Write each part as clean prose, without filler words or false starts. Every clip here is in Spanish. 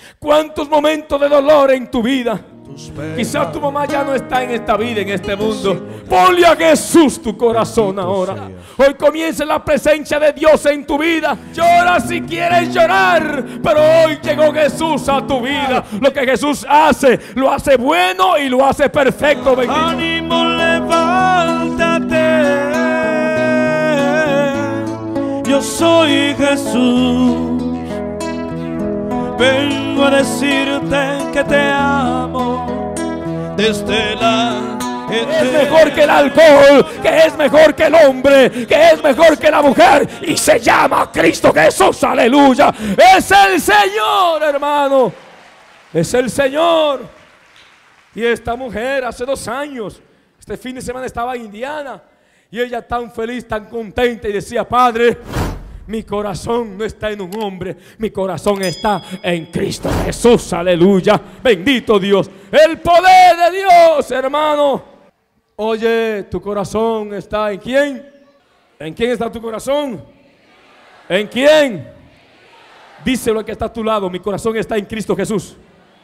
¿Cuántos momentos de dolor en tu vida? Quizás tu mamá ya no está en esta vida, en este mundo. Ponle a Jesús tu corazón ahora. Hoy comienza la presencia de Dios en tu vida. Llora si quieres llorar, pero hoy llegó Jesús a tu vida. Lo que Jesús hace, lo hace bueno y lo hace perfecto. Bendito. Ánimo, levántate. Yo soy Jesús. Vengo a decirte que te amo desde la eternidad. Es mejor que el alcohol, que es mejor que el hombre, que es mejor que la mujer, y se llama Cristo Jesús. Aleluya. Es el Señor, hermano. Es el Señor. Y esta mujer hace 2 años, este fin de semana estaba en Indiana, y ella tan feliz, tan contenta, y decía: Padre, mi corazón no está en un hombre, mi corazón está en Cristo Jesús. Aleluya. Bendito Dios. El poder de Dios, hermano. Oye, tu corazón está en ¿quién? ¿En quién está tu corazón? ¿En quién? Díselo al que está a tu lado: mi corazón está en Cristo Jesús.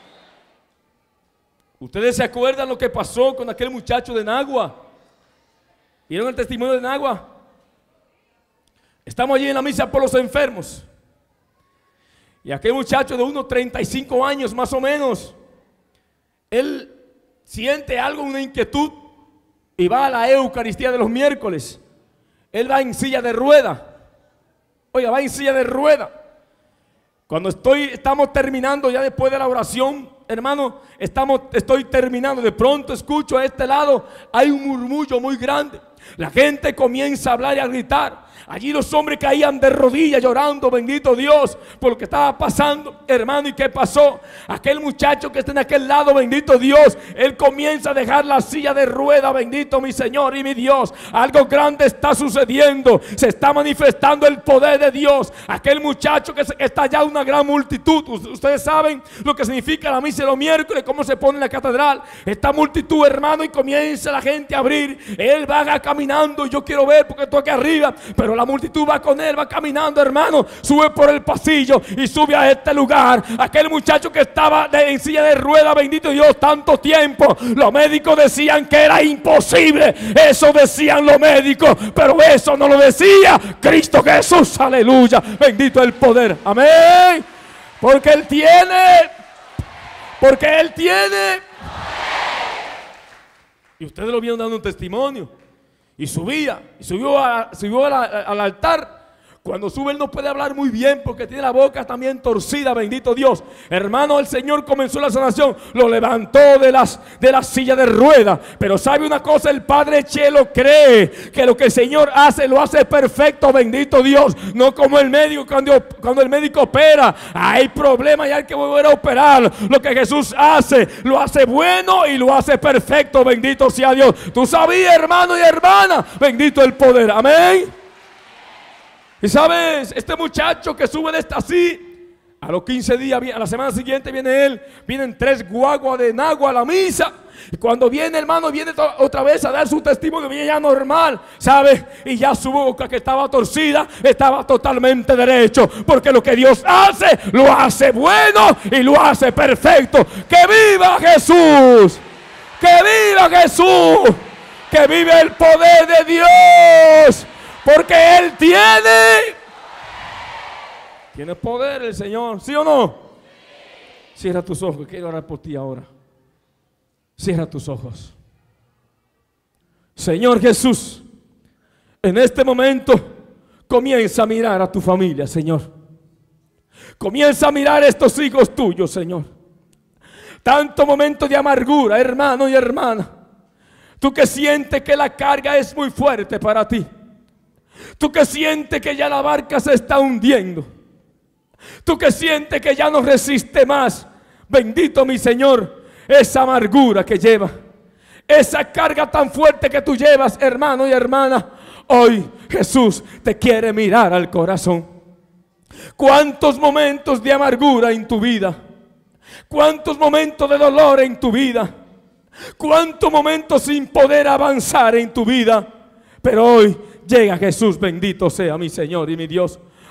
¿Ustedes se acuerdan lo que pasó con aquel muchacho de Nagua? ¿Vieron el testimonio de Nagua? Estamos allí en la misa por los enfermos. Y aquel muchacho de unos 35 años más o menos, él siente algo, una inquietud, y va a la Eucaristía de los miércoles. Él va en silla de rueda. Oiga, va en silla de rueda. Cuando estamos terminando ya después de la oración, hermano, estoy terminando. De pronto escucho a este lado, hay un murmullo muy grande. La gente comienza a hablar y a gritar. Allí los hombres caían de rodillas llorando, bendito Dios, por lo que estaba pasando, hermano. ¿Y qué pasó? Aquel muchacho que está en aquel lado, bendito Dios, él comienza a dejar la silla de rueda, bendito mi Señor y mi Dios. Algo grande está sucediendo, se está manifestando el poder de Dios. Aquel muchacho que está allá, una gran multitud. Ustedes saben lo que significa la misa de los miércoles, cómo se pone en la catedral. Esta multitud, hermano, y comienza la gente a abrir. Él va caminando, y yo quiero ver porque estoy aquí arriba, pero la multitud va con él, va caminando, hermano. Sube por el pasillo y sube a este lugar. Aquel muchacho que estaba en silla de rueda, bendito Dios, tanto tiempo. Los médicos decían que era imposible. Eso decían los médicos, pero eso no lo decía Cristo Jesús. Aleluya. Bendito el poder. Amén. Porque Él tiene. Porque Él tiene. Y ustedes lo vieron dando un testimonio. Y subió al altar. Cuando sube él no puede hablar muy bien porque tiene la boca también torcida, bendito Dios. Hermano, el Señor comenzó la sanación, lo levantó de la silla de ruedas. Pero sabe una cosa, el Padre Chelo cree que lo que el Señor hace, lo hace perfecto, bendito Dios. No como el médico, cuando el médico opera, hay problemas y hay que volver a operar. Lo que Jesús hace, lo hace bueno y lo hace perfecto, bendito sea Dios. Tú sabías, hermano y hermana, bendito el poder, amén. Y sabes, este muchacho que sube de esta así, a los 15 días, a la semana siguiente viene él, vienen 3 guaguas de Nagua a la misa. Y cuando viene, hermano, viene otra vez a dar su testimonio, viene ya normal, ¿sabes? Y ya su boca, que estaba torcida, estaba totalmente derecho. Porque lo que Dios hace, lo hace bueno y lo hace perfecto. ¡Que viva Jesús! ¡Que viva Jesús! ¡Que vive el poder de Dios! Porque Él tiene poder, el Señor, ¿sí o no? Cierra tus ojos, quiero orar por ti ahora. Cierra tus ojos. Señor Jesús, en este momento comienza a mirar a tu familia, Señor. Comienza a mirar a estos hijos tuyos, Señor. Tanto momento de amargura, hermano y hermana. Tú que sientes que la carga es muy fuerte para ti. Tú que sientes que ya la barca se está hundiendo. Tú que sientes que ya no resiste más. Bendito mi Señor, esa amargura que lleva, esa carga tan fuerte que tú llevas, hermano y hermana. Hoy Jesús te quiere mirar al corazón. ¿Cuántos momentos de amargura en tu vida? ¿Cuántos momentos de dolor en tu vida? ¿Cuántos momentos sin poder avanzar en tu vida? Pero hoy llega Jesús, bendito sea mi Señor y mi Dios.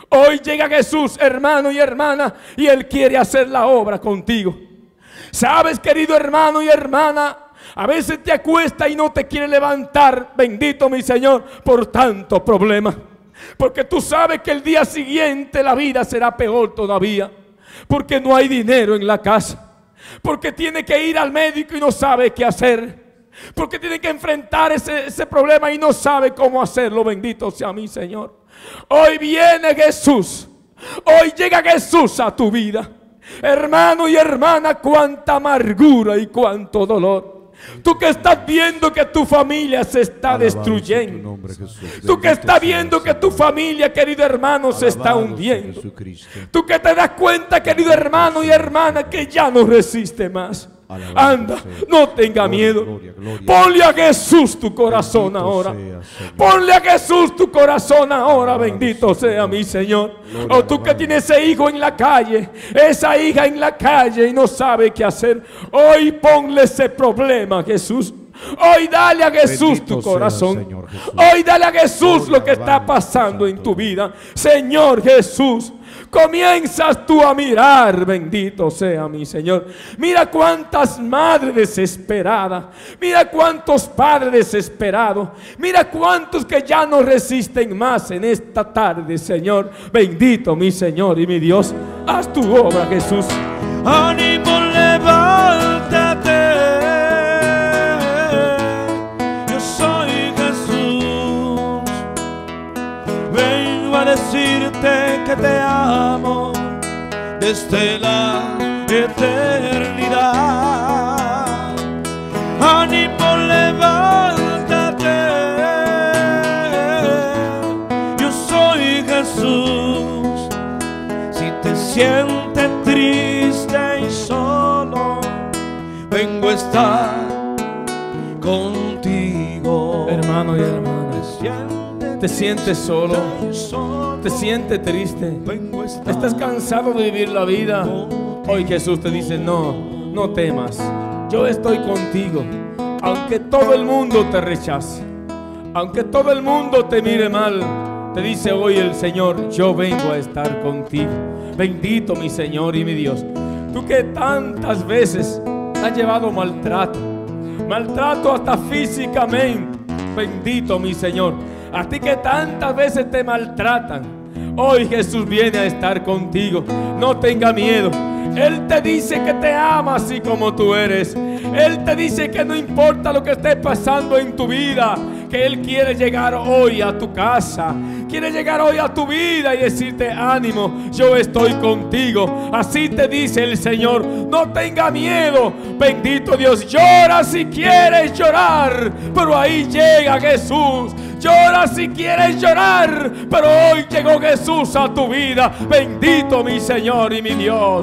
Hoy llega Jesús, hermano y hermana, y Él quiere hacer la obra contigo. Sabes, querido hermano y hermana, a veces te acuesta y no te quiere levantar, bendito mi Señor, por tanto problema. Porque tú sabes que el día siguiente la vida será peor todavía. Porque no hay dinero en la casa. Porque tiene que ir al médico y no sabe qué hacer. Porque tiene que enfrentar ese problema y no sabe cómo hacerlo, bendito sea mi Señor. Hoy viene Jesús. Hoy llega Jesús a tu vida. Hermano y hermana, cuánta amargura y cuánto dolor. Tú que estás viendo que tu familia se está destruyendo. Tú que estás viendo que tu familia, querido hermano, se está hundiendo. Tú que te das cuenta, querido hermano y hermana, que ya no resiste más. Anda, no tenga miedo. Ponle a Jesús tu corazón ahora. Ponle a Jesús tu corazón ahora. Bendito sea mi Señor. O tú que tienes ese hijo en la calle, esa hija en la calle y no sabe qué hacer. Hoy ponle ese problema a Jesús. Hoy dale a Jesús tu corazón. Hoy dale a Jesús lo que está pasando en tu vida. Señor Jesús, comienzas tú a mirar, bendito sea mi Señor. Mira cuántas madres desesperadas. Mira cuántos padres desesperados. Mira cuántos que ya no resisten más en esta tarde, Señor. Bendito mi Señor y mi Dios. Haz tu obra, Jesús. Ánimo, levántate. Yo soy Jesús. Vengo a decirte que te amo desde la eternidad. Ánimo, levántate. Yo soy Jesús. Si te sientes triste y solo, vengo a estar contigo. Hermano y hermana, te sientes solo, te sientes triste, estás cansado de vivir la vida. Hoy Jesús te dice: no, no temas, yo estoy contigo. Aunque todo el mundo te rechace, aunque todo el mundo te mire mal, te dice hoy el Señor: yo vengo a estar contigo. Bendito mi Señor y mi Dios. Tú que tantas veces has llevado maltrato, maltrato hasta físicamente, bendito mi Señor. A ti que tantas veces te maltratan, hoy Jesús viene a estar contigo. No tenga miedo. Él te dice que te ama así como tú eres. Él te dice que no importa lo que esté pasando en tu vida, que Él quiere llegar hoy a tu casa, quiere llegar hoy a tu vida y decirte: ánimo, yo estoy contigo. Así te dice el Señor. No tenga miedo. Bendito Dios. Llora si quieres llorar, pero ahí llega Jesús. Llora si quieres llorar, pero hoy llegó Jesús a tu vida. Bendito mi Señor y mi Dios.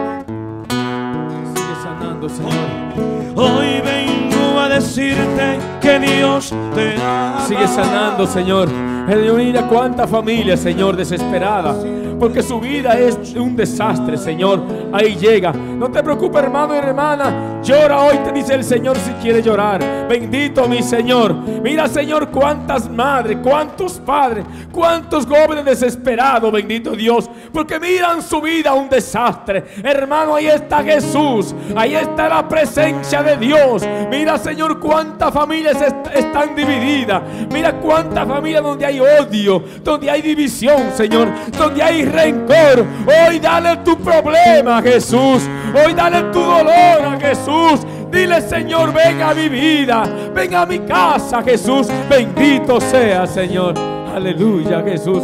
Sigue sanando, Señor. Hoy vengo a decirte que Dios te ama. Sigue sanando, Señor. Mira cuánta familia, Señor, desesperada, porque su vida es un desastre, Señor. Ahí llega. No te preocupes, hermano y hermana. Llora hoy, te dice el Señor, si quiere llorar. Bendito mi Señor. Mira, Señor, cuántas madres, cuántos padres, cuántos jóvenes desesperados, bendito Dios, porque miran su vida un desastre. Hermano, ahí está Jesús. Ahí está la presencia de Dios. Mira, Señor, cuántas familias están divididas. Mira cuántas familias donde hay odio, donde hay división, Señor, donde hay rencor. Hoy dale tu problema a Jesús. Hoy dale tu dolor a Jesús. Dile: Señor, ven a mi vida, ven a mi casa, Jesús. Bendito sea, Señor. Aleluya, Jesús.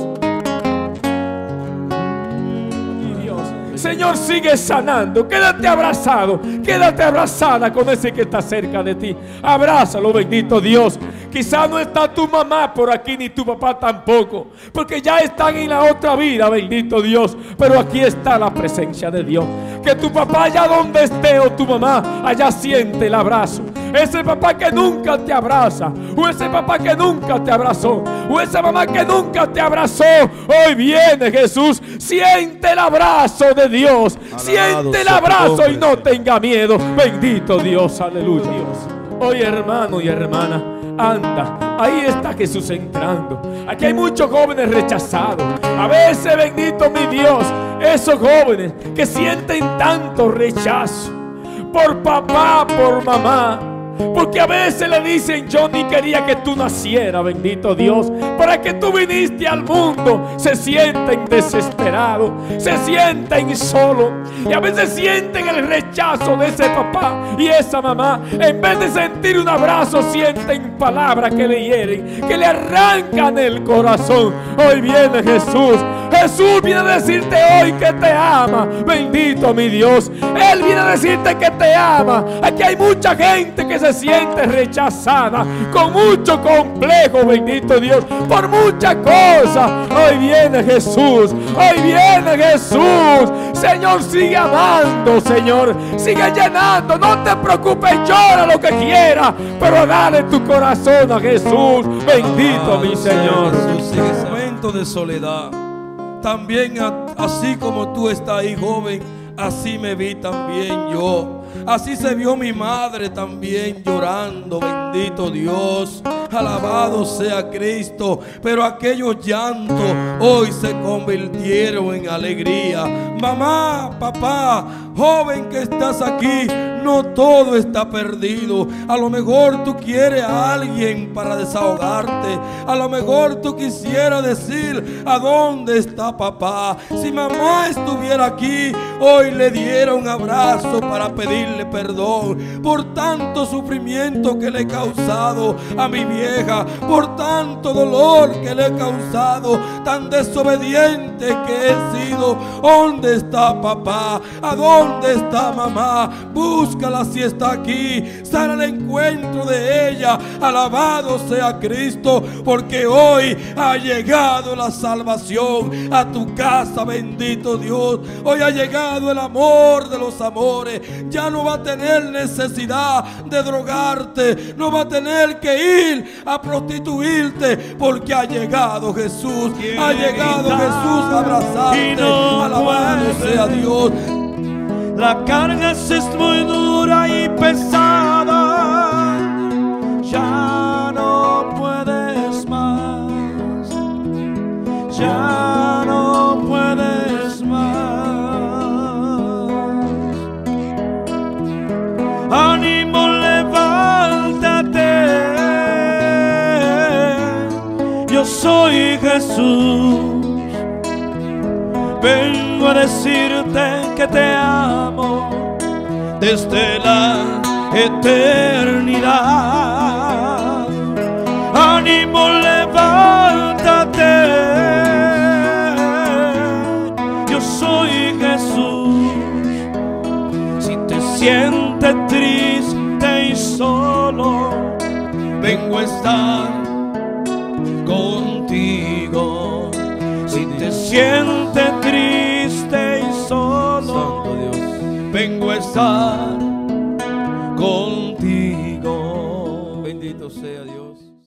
Señor, sigue sanando. Quédate abrazado, quédate abrazada con ese que está cerca de ti. Abrázalo, bendito Dios. Quizá no está tu mamá por aquí, ni tu papá tampoco, porque ya están en la otra vida, bendito Dios. Pero aquí está la presencia de Dios. Que tu papá, allá donde esté, o tu mamá, allá siente el abrazo. Ese papá que nunca te abraza, o ese papá que nunca te abrazó, o esa mamá que nunca te abrazó, hoy viene Jesús. Siente el abrazo de Dios. Siente el abrazo y no tenga miedo. Bendito Dios, aleluya. Hoy, hermano y hermana, anda, ahí está Jesús entrando. Aquí hay muchos jóvenes rechazados. A veces, bendito mi Dios, esos jóvenes que sienten tanto rechazo por papá, por mamá, porque a veces le dicen: yo ni quería que tú nacieras, bendito Dios, para que tú viniste al mundo. Se sienten desesperados, se sienten solos, y a veces sienten el rechazo de ese papá y esa mamá. En vez de sentir un abrazo, sienten palabras que le hieren, que le arrancan el corazón. Hoy viene Jesús. Jesús viene a decirte hoy que te ama, bendito mi Dios. Él viene a decirte que te ama. Aquí hay mucha gente que se siente rechazada, con mucho complejo, bendito Dios, por muchas cosas. Hoy viene Jesús, hoy viene Jesús. Señor, sigue amando, Señor, sigue llenando. No te preocupes, llora lo que quieras, pero dale tu corazón a Jesús. Bendito mi Señor. Jesús, en ese momento de soledad, también así como tú estás ahí, joven, así me vi también yo. Así se vio mi madre también llorando, bendito Dios, alabado sea Cristo. Pero aquellos llantos hoy se convirtieron en alegría. Mamá, papá, joven que estás aquí, no todo está perdido. A lo mejor tú quieres a alguien para desahogarte. A lo mejor tú quisieras decir: ¿a dónde está papá? Si mamá estuviera aquí, hoy le diera un abrazo para pedirle perdón por tanto sufrimiento que le he causado a mi vieja, por tanto dolor que le he causado, tan desobediente que he sido. ¿Dónde está papá? ¿A dónde está mamá? Búscala si está aquí, sal al encuentro de ella. Alabado sea Cristo, porque hoy ha llegado la salvación a tu casa, bendito Dios. Hoy ha llegado el amor de los amores. Ya no va a tener necesidad de drogarte, no va a tener que ir a prostituirte, porque ha llegado Jesús, ha llegado Jesús a abrazarte. Alabado sea Dios. La carga es muy dura y pesada, ya no puedes más, ya no puedes más. Ánimo, levántate, yo soy Jesús. Vengo a decirte que te amo desde la eternidad. Ánimo, levántate, yo soy Jesús. Si te sientes triste y solo, vengo a estar contigo. Si te sientes triste y solo, Santo Dios, vengo a estar contigo. bendito sea Dios.